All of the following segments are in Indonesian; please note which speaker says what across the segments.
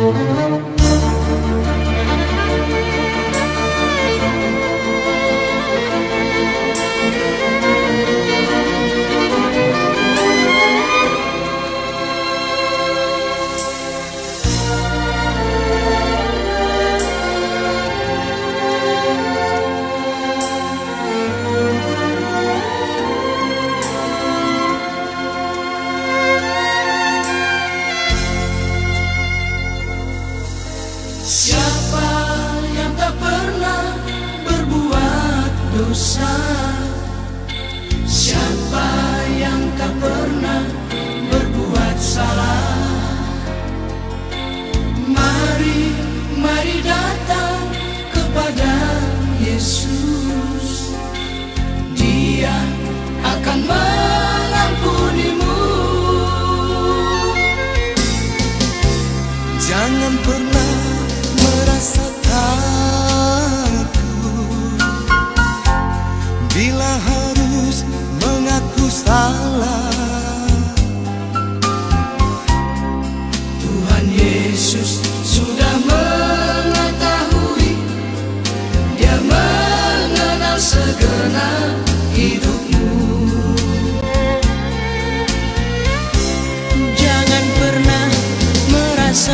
Speaker 1: Siapa yang tak pernah berbuat dosa? Siapa yang tak pernah berbuat salah? Mari, mari datang kepada Yesus. Dia akan mengampunimu.
Speaker 2: Jangan pernah merasa takut bila harus mengaku salah.
Speaker 1: Tuhan Yesus sudah mengetahui, Dia mengenal segenap hidupmu.
Speaker 3: Jangan pernah merasa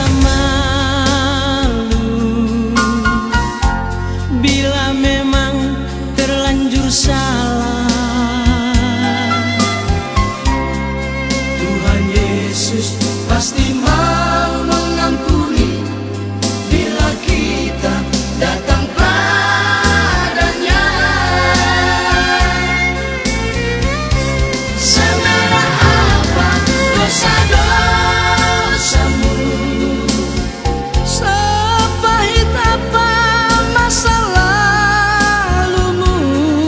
Speaker 3: malu bila memang terlanjur salah.
Speaker 1: Tuhan Yesus pasti mau mengampuni bila kita datang padanya. Semerah apa dosa-dosamu,
Speaker 3: Sepahit apa masa lalumu,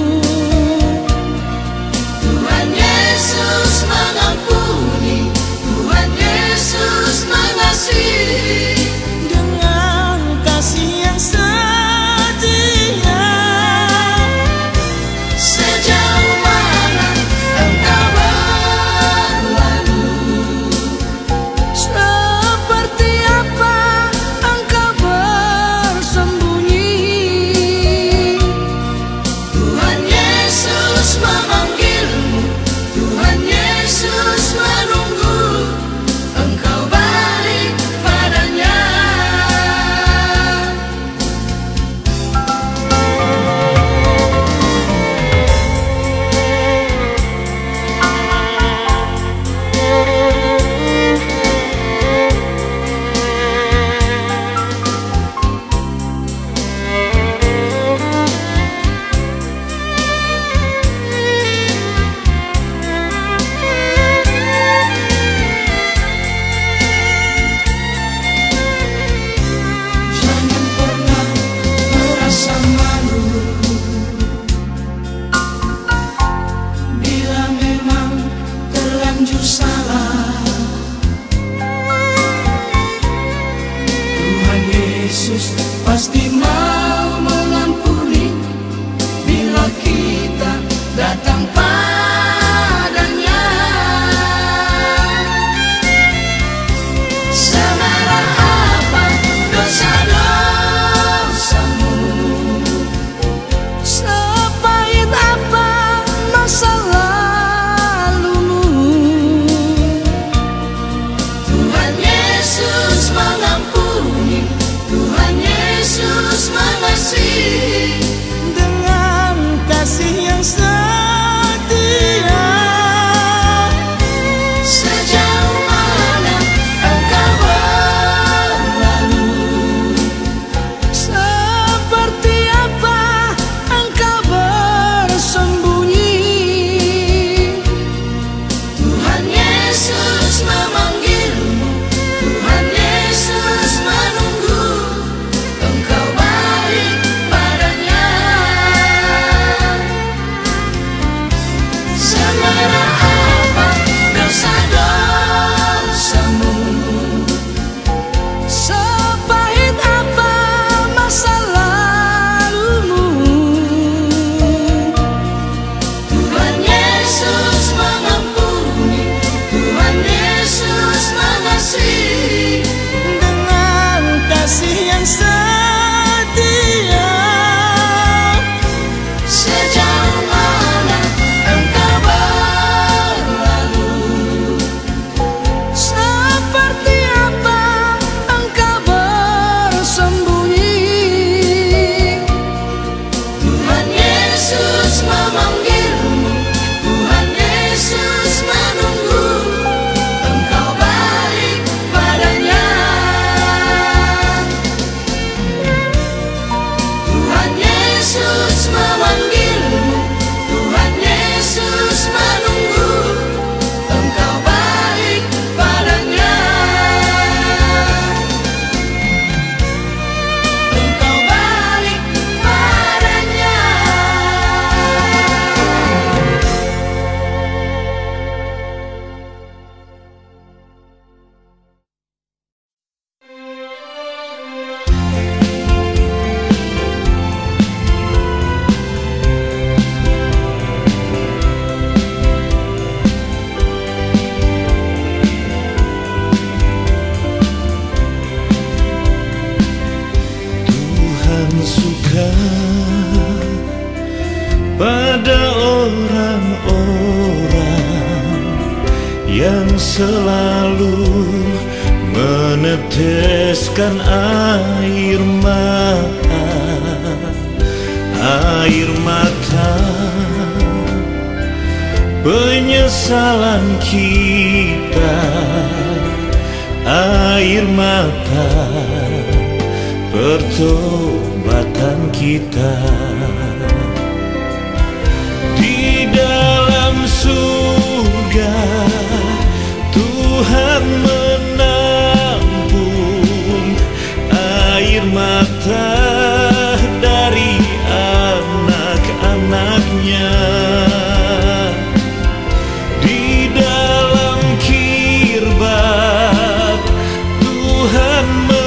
Speaker 1: Tuhan Yesus mengampuni, Tuhan Yesus mengasihi.
Speaker 3: dengan kasih yang setia.
Speaker 1: Sejauh mana engkau berlalu,
Speaker 3: Seperti apa engkau bersembunyi,
Speaker 1: Tuhan Yesus memanggilmu, Tuhan Yesus menunggu engkau balik padanya. Jangan pernah merasa malu bila memang terlanjur salah. Tuhan Yesus pasti mau mengampuni bila kita datang padanya. Semerah apa dosa-dosamu,
Speaker 3: sepahit apa masa lalumu,
Speaker 1: Tuhan Yesus mengampuni, Tuhan Yesus mengasihi.
Speaker 3: dengan kasih yang setia.
Speaker 1: Sejauh mana engkau berlalu,
Speaker 3: Seperti apa engkau bersembunyi,
Speaker 1: Tuhan Yesus memanggilmu, Tuhan Yesus menunggu engkau balik padanya.
Speaker 3: yang selalu meneteskan air mata penyesalan kita, air mata pertobatan kita. Di dalam surga Tuhan menampung air mata dari anak-anaknya. Di dalam kirbat Tuhan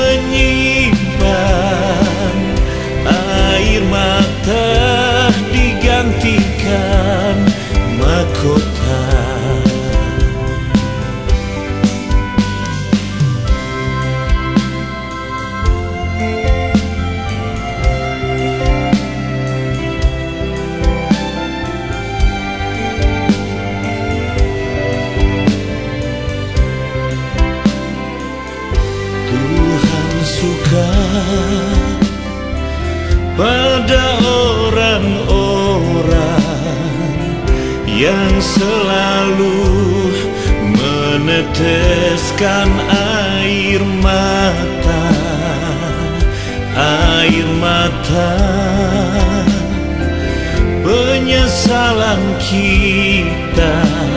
Speaker 3: menyimpan air mata digantikan mahkota. Tuhan suka pada orang-orang yang selalu meneteskan air mata penyesalan kita,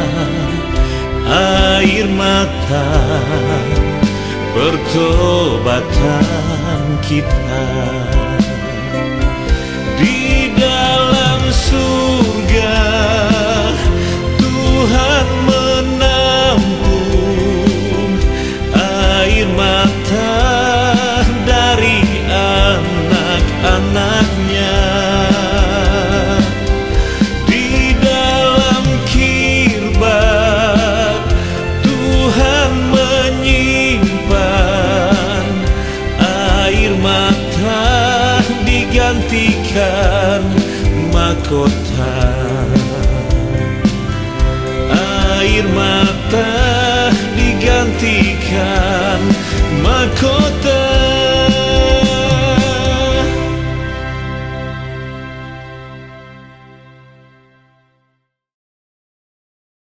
Speaker 3: air mata pertobatan kita. Di dalam surga Tuhan menampung air mata dari anak-anaknya. Di dalam kirbat Tuhan menyimpan air mata digantikan mahkota. Air mata digantikan mahkota.